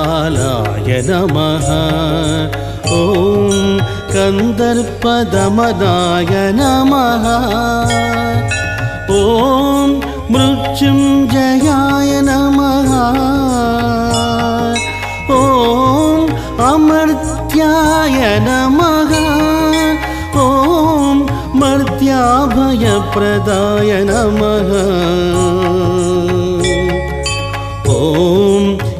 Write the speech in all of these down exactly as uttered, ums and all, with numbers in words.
कालाय नमः। ॐ कन्दर्पदमनाय नमः। ॐ मृत्युञ्जयाय नमः। ॐ अमर्त्याय नमः। ॐ मर्त्याभयप्रदाय नमः। ॐ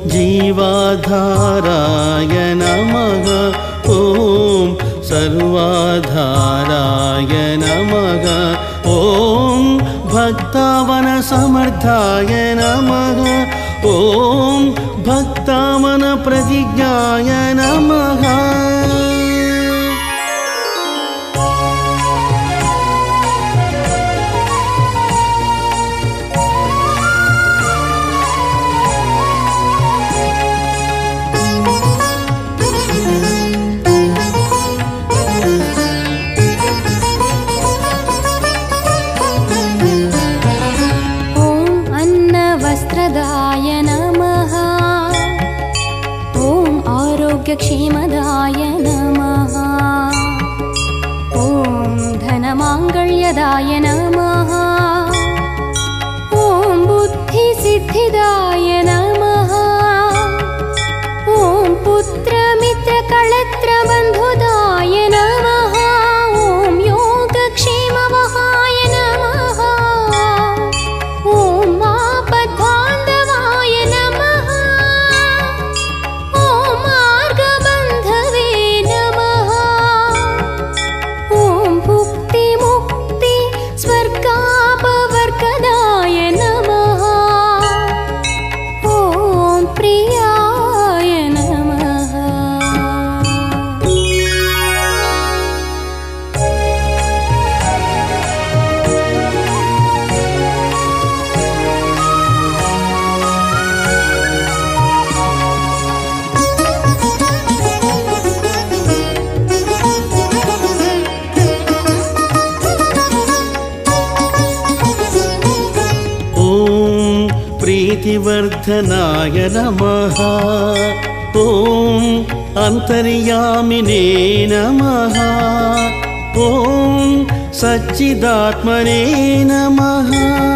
जीवाधाराय नमः। ॐ सर्वाधाराय नमः। ॐ भक्तावनसमर्थाय नमः। ॐ भक्तावनप्रतिज्ञाय नमः। क्षेमदाय नमः। ॐ धनमाङ्गल्यदाय नमः। ॐ बुद्धिसिद्धिदाय नमः। ॐ पुत्रमित्रकळत्रबन्धुदाय नमः। ॐ योगक्षेमवहाय नमः। ॐ आपद्बान्धवाय नमः। प्रीतिवर्धनाय नमः। ॐ अन्तर्यामिने नमः। ॐ सच्चिदात्मने नमः।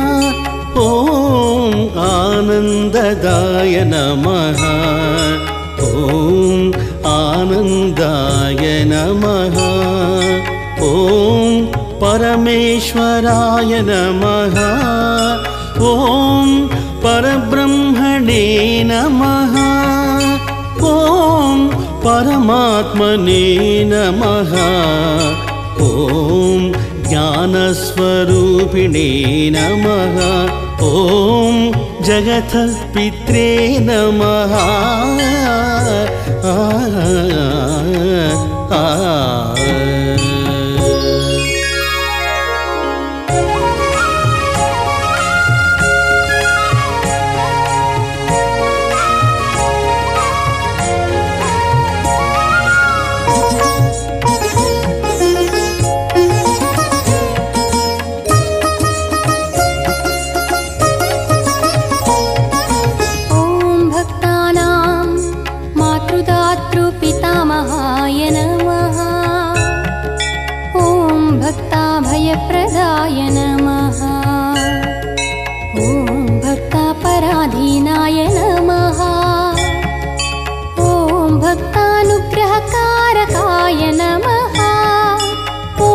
ॐ आनन्ददाय नमः। ॐ आनन्दाय नमः। ॐ परमेश्वराय नमः। ॐ परब्रह्मणे नमः। ॐ परमात्मने नमः। ॐ ज्ञानस्वरूपिणे नमः। ॐ जगतः पित्रे नमः। आ, आ, आ, भक्ताभयप्रदाय नमः। ॐ भक्तापराधीनाय नमः। ॐ भक्तानुग्रहकारकाय नमः। ॐ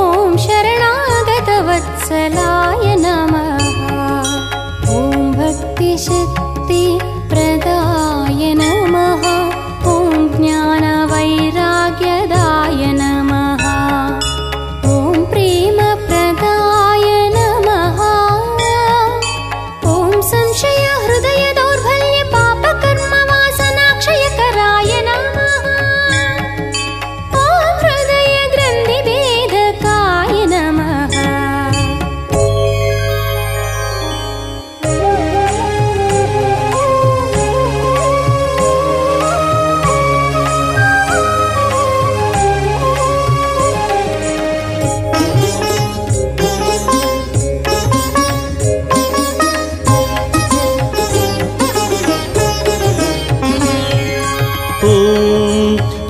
शरणागतवत्सलाय नमः। ॐ भक्तिशक्तिप्रदाय नमः। ॐ ज्ञानवैराग्यदाय नमः। प्रेमप्रदाय नमः। ॐ संशयहृदयदौर्बल्यपापकर्मवासनाक्षयकराय नमः। ॐ हृदयग्रन्थिभेदकाय नमः। ॐ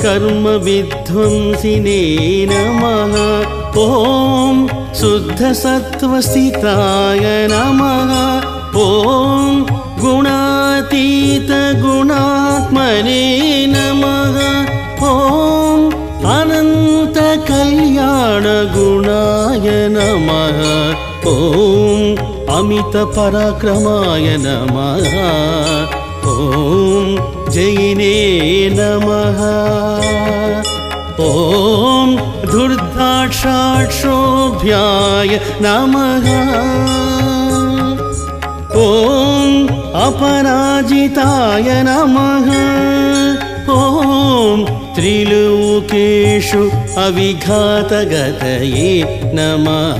कर्मविध्वंसिने नमः। ॐ शुद्धसत्त्वस्थिताय नमः। ॐ गुणातीतगुणात्मने नमः। ॐ अनन्तकल्याणगुणाय नमः। ॐ अमितपराक्रमाय नमः। ॐ जयिने नमः। ॐ धूर्ताक्षाक्षोभ्याय नमः। ॐ अपराजिताय नमः। ॐ त्रिलोकेषु अविघातगतये नमः।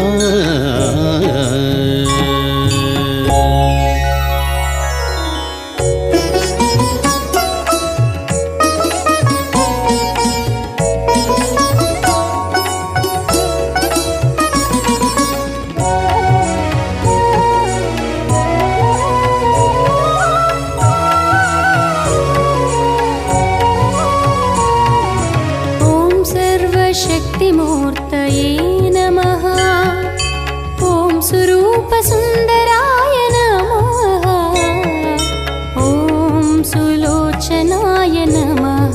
शक्तिमूर्तये नमः। ॐ स्वरूपसुन्दराय नमः। ॐ सुलोचनाय नमः।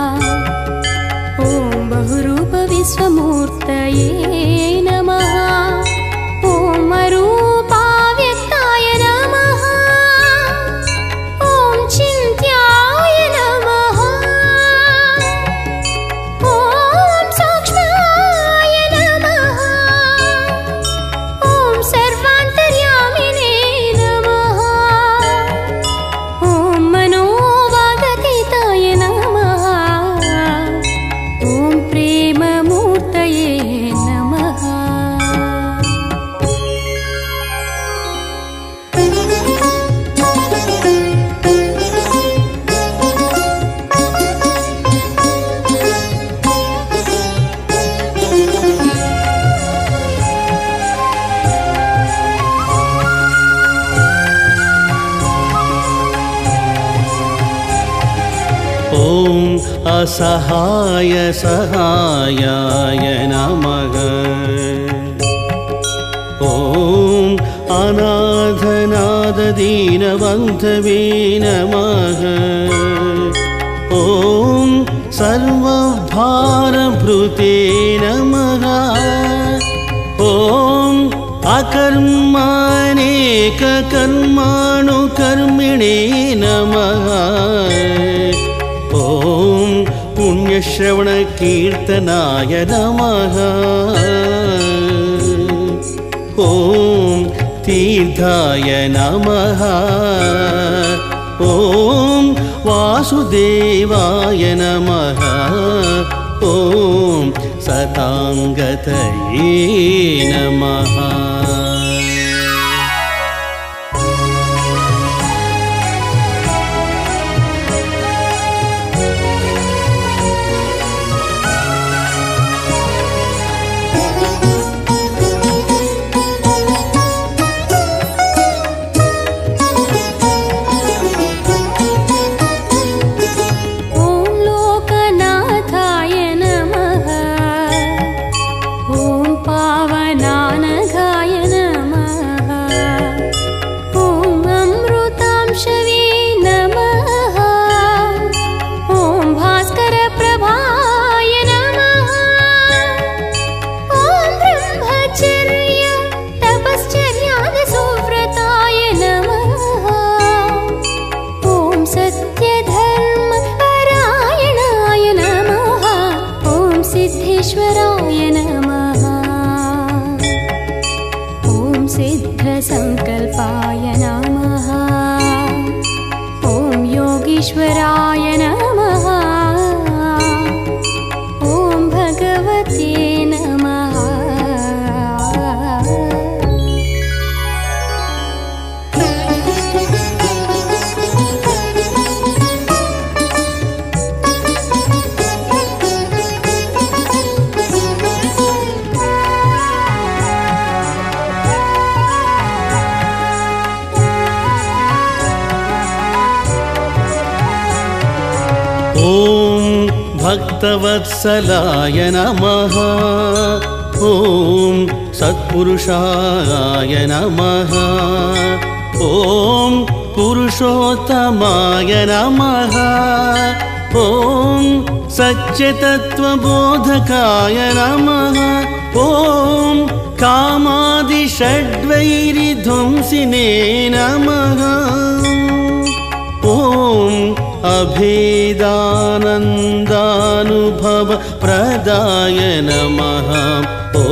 ॐ बहुरूपविश्वमूर्तये नमः। ॐ अरूपाव्यक्ताय नमः। ॐ चिन्त्याय नमः। ॐ असहाय सहायाय नमः। ॐ अनाथनाददीनबन्धवे नमः। ॐ सर्वभारभृते नमः। ॐ अकर्मानेककर्माणुकर्मिणे नमः। ॐ पुण्यश्रवणकीर्तनाय नमः। ॐ तीर्थाय नमः। ॐ वासुदेवाय नमः। ॐ सताङ्गतये नमः। ईश्वराय नमः। ॐ सिद्धसङ्कल्पाय नमः। ॐ योगीश्वराय नमः। ॐ भगवते नमः। ॐ भक्तवत्सलाय नमः। ॐ सत्पुरुषाय नमः। ॐ पुरुषोत्तमाय नमः। ॐ सच्चित्तत्वबोधकाय नमः। ॐ कामादिषड्वैरिध्वंसिने नमः। ॐ अभेदानन्दानुभवप्रदाय नमः। ॐ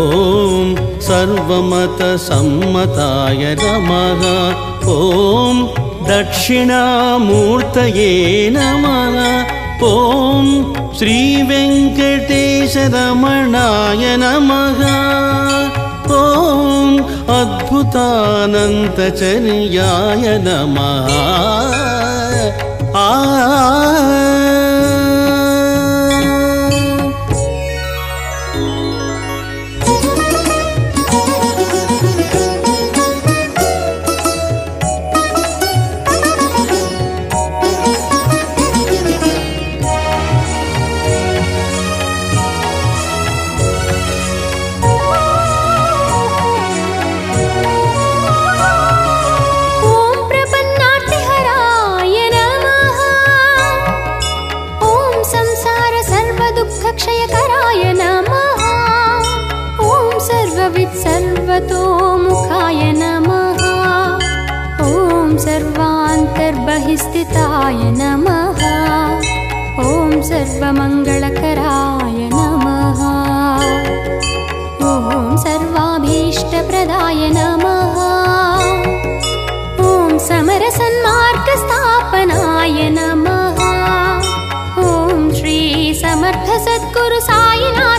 सर्वमतसम्मताय नमः। ॐ दक्षिणामूर्तये नमः। ॐ श्रीवेङ्कटेशरमणाय नमः। ॐ अद्भुतानन्तचर्याय नमः। आ क्षयकराय नमः। ॐ सर्ववित् सर्वतोमुखाय नमः। ॐ सर्वान्तर्बहिस्थिताय नमः। ॐ सर्वमङ्गलकराय नमः। ॐ सर्वाभीष्टप्रदाय नमः। ॐ समरसन्मार्गस्थापनाय नमः। ॐ श्री समर्थ सद्गुरु साईनाथ